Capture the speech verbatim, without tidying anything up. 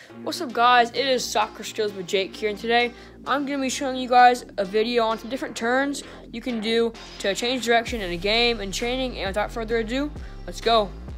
What's up guys, it is Soccer Skills with Jake here, and today I'm going to be showing you guys a video on some different turns you can do to change direction in a game and training. And without further ado, let's go.